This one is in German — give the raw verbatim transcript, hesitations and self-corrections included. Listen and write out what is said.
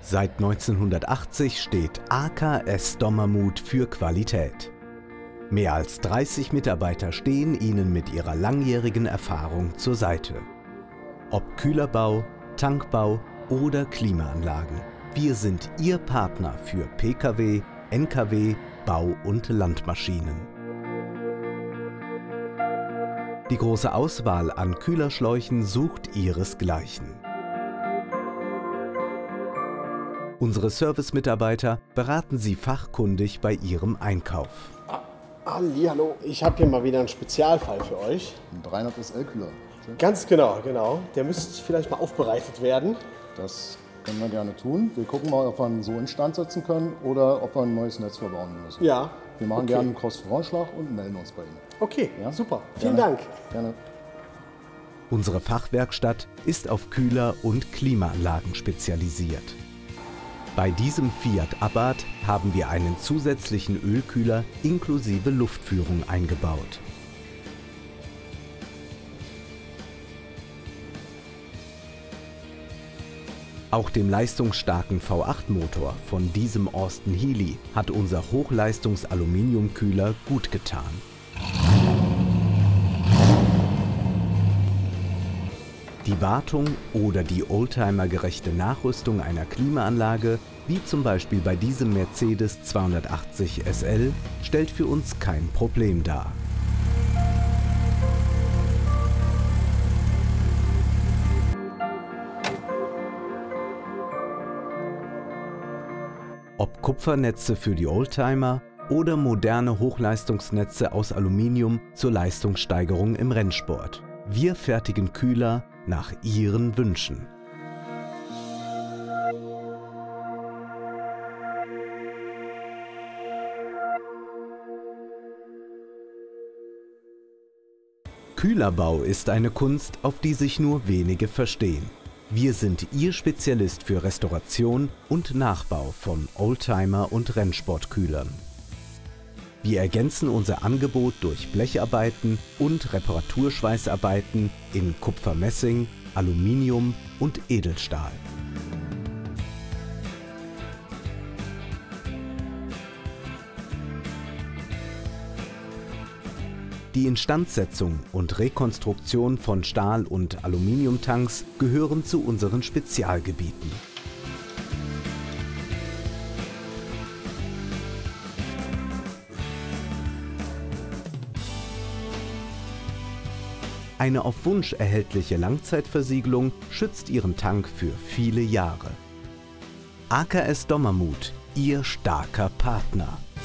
Seit neunzehnhundertachtzig steht A K S Dommermuth für Qualität. Mehr als dreißig Mitarbeiter stehen Ihnen mit ihrer langjährigen Erfahrung zur Seite. Ob Kühlerbau, Tankbau oder Klimaanlagen, wir sind Ihr Partner für P K W, N K W, Bau- und Landmaschinen. Die große Auswahl an Kühlerschläuchen sucht ihresgleichen. Unsere Service-Mitarbeiter beraten Sie fachkundig bei Ihrem Einkauf. Ah, Hallihallo, ich habe hier mal wieder einen Spezialfall für euch. Ein dreihundert S L-Kühler. Ganz genau, genau. Der müsste vielleicht mal aufbereitet werden. Das können wir gerne tun. Wir gucken mal, ob wir ihn so instand setzen können oder ob wir ein neues Netz verbauen müssen. Ja. Wir machen okay. gerne einen Kostenvoranschlag und melden uns bei Ihnen. Okay, ja? Super. Vielen gerne. Dank. Gerne. Unsere Fachwerkstatt ist auf Kühler- und Klimaanlagen spezialisiert. Bei diesem Fiat Abarth haben wir einen zusätzlichen Ölkühler inklusive Luftführung eingebaut. Auch dem leistungsstarken V acht Motor von diesem Austin Healey hat unser Hochleistungs-Aluminiumkühler gut getan. Die Wartung oder die oldtimergerechte Nachrüstung einer Klimaanlage, wie zum Beispiel bei diesem Mercedes zweihundertachtzig S L, stellt für uns kein Problem dar. Ob Kupfernetze für die Oldtimer oder moderne Hochleistungsnetze aus Aluminium zur Leistungssteigerung im Rennsport. Wir fertigen Kühler nach Ihren Wünschen. Kühlerbau ist eine Kunst, auf die sich nur wenige verstehen. Wir sind Ihr Spezialist für Restauration und Nachbau von Oldtimer- und Rennsportkühlern. Wir ergänzen unser Angebot durch Blecharbeiten und Reparaturschweißarbeiten in Kupfermessing, Aluminium und Edelstahl. Die Instandsetzung und Rekonstruktion von Stahl- und Aluminiumtanks gehören zu unseren Spezialgebieten. Eine auf Wunsch erhältliche Langzeitversiegelung schützt Ihren Tank für viele Jahre. A K S Dommermuth, Ihr starker Partner.